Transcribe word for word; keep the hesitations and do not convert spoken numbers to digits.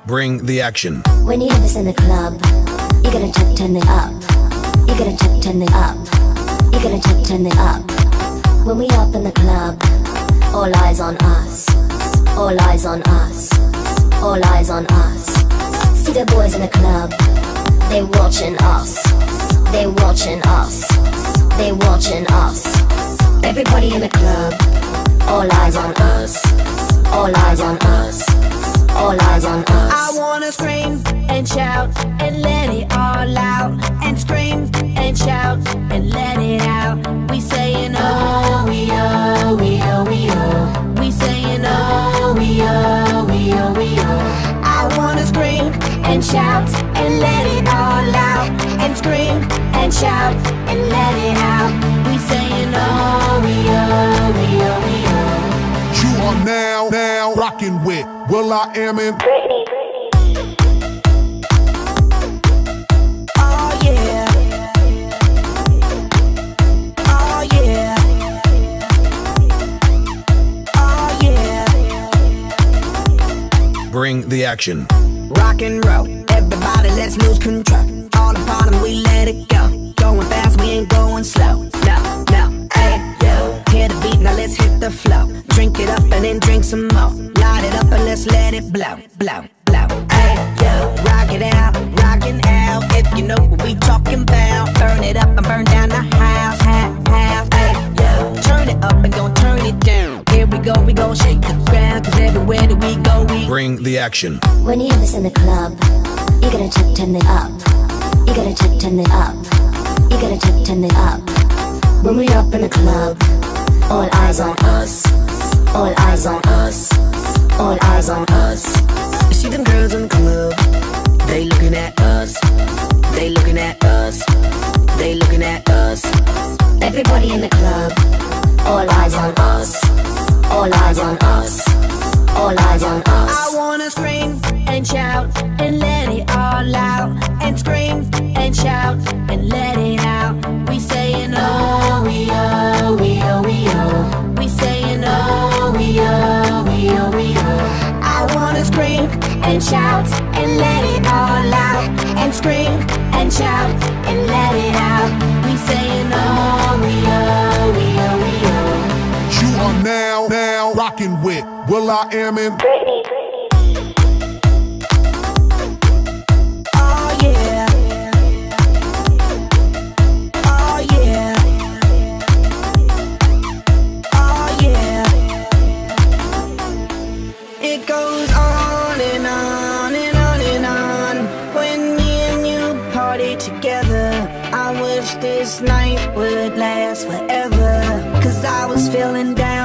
Bring the action. When you have this in the club, you gotta turn, turn it up. You gotta turn, turn it up. You gotta turn, turn it up. When we up in the club, all eyes on us. All eyes on us. All eyes on us. See the boys in the club, they watching us. They watching us. They watching us. Everybody in the club, all eyes on us. All eyes on us. All eyes on us. I wanna scream and shout and let it all out. And scream and shout and let it out. We saying oh, we oh, we oh, we oh. We saying oh, we oh, we oh, we oh. I wanna scream and shout and let it all out. And scream and shout and let it out. We saying oh, we oh, we oh, we oh. You are now, now rocking with Will I Am in Britney. Oh yeah. Oh yeah. Oh yeah. Bring the action. Rock and roll, everybody let's lose control. All the bottom we let it go. Going fast, we ain't going slow. No, no, hey, yo. Hear the beat, now let's hit the flow. Drink it up and then drink some more. Light it up and let's let it blow, blow, blow. Hey, yo. Rock it out, rockin' out. If you know what we talking about. Burn it up and burn down the house, house, house. Hey, yo. Turn it up and gon' turn it down. Here we go, we gon' shake the ground. Cause everywhere that we go, we Bring the action. When you have this in the club, you gotta turn, turn it up. You gotta turn, turn it up. You gotta turn, turn it up. When we up in the club, all eyes on us. All eyes on us. All eyes on us. You see them girls in the club, they looking at us. They looking at us. They looking at us. Everybody in the club, all eyes on us. All eyes on us. All eyes on us. I wanna scream and shout and let it all out. And scream and shout and let it out. We saying oh, we oh, we oh, we oh. We saying oh, we oh, we oh, we oh. I wanna scream and shout and let it all out. And scream and shout and let it out. We saying oh, we oh, we oh, we oh. You are now, now rocking with Will I Am in Britney. Oh yeah. Oh yeah. Oh yeah. It goes on and on and on and on. When me and you party together, I wish this night would last forever. Cause I was feeling down